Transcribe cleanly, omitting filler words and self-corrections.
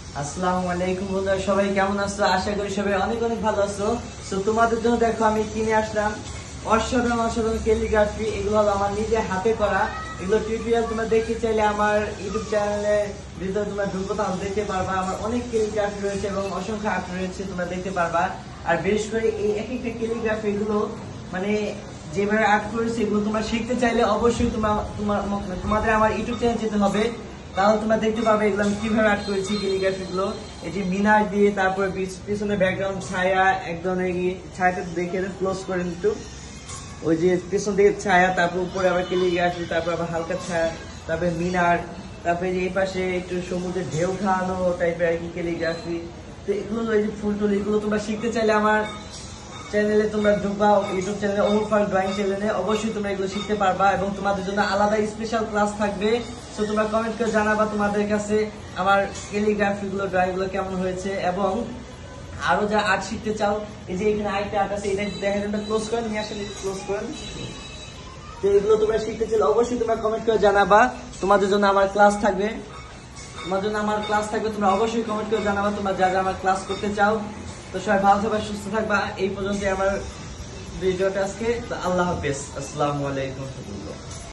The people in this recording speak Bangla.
আসসালামু আলাইকুম বন্ধুরা, সবাই কেমন আছো? আশা করি সবাই অনেক অনেক ভালো আছো। তো তোমাদের জন্য দেখো আমি কিনে আসলাম অসাধারণ অসাধারণ ক্যালিগ্রাফি। এগুলো হলো আমার নিজে হাতে করা। এগুলো টিউটোরিয়াল তোমরা দেখতে চাইলে আমার ইউটিউব চ্যানেলে ভিতরে তোমরা ঢুকো, তাহলে দেখতে পারবা। আমার অনেক ক্যালিগ্রাফি রয়েছে এবং অসংখ্য আর্ট রয়েছে, তোমরা দেখতে পারবা। আর বিশেষ করে এই এক একটা ক্যালিগ্রাফি এগুলো মানে যেভাবে আর্ট করেছে, এগুলো তোমরা শিখতে চাইলে অবশ্যই তোমাদের আমার ইউটিউব চ্যানেল যেতে হবে। তাহলে তোমরা দেখতে পাবে এগুলো আমি কিভাবে আর্ট করেছি ক্যালিগ্রাফি গুলো। এটি মিনার দিয়ে, তারপরে পিছনে ব্যাকগ্রাউন্ড ছায়া, একদম ছায়াটা দেখে ক্লোজ করে একটু, ওই যে পিছন দিকে ছায়া, তারপর উপরে আবার ক্যালিগ্রাফি, তারপর আবার হালকা ছায়া, তারপরে মিনার, তারপরে এই পাশে একটু সমুদ্রের ঢেউ খাওয়ানো টাইপের আর কি ক্যালিগ্রাফি। তো এগুলো এই যে ফুল টুল, এগুলো তোমরা শিখতে চাইলে আমার চ্যানেলে তোমরা ঢুকবা, ইউটিউব চ্যানেলে ওমর ফারুক ড্রয়িং চ্যানেলে অবশ্যই তোমরা এগুলো শিখতে পারবা এবং তোমাদের জন্য আলাদা স্পেশাল ক্লাস থাকবে। তো তোমরা কমেন্ট করে জানাবা তোমাদের কাছে আমার ক্যালিগ্রাফি গুলো, ড্রয়িং গুলো কেমন হয়েছে। এবং আরো যা আর্ট শিখতে চাও, এই যে এখানে আরেকটা আর্ট আছে, এটা দেখা যায় ক্লোজ করেন, নিয়ে আসলে ক্লোজ করেন। তো এগুলো তোমরা শিখতে চাইলে অবশ্যই তোমরা কমেন্ট করে জানাবা, তোমাদের জন্য আমার ক্লাস থাকবে। তোমরা অবশ্যই কমেন্ট করে জানাবা তোমরা যা যা আমার ক্লাস করতে চাও। তো সবাই ভালো থাকবা, সুস্থ থাকবা। এই পর্যন্ত আমার ভিডিওটা আজকে। আল্লাহ হাফেজ, আসসালামু আলাইকুম।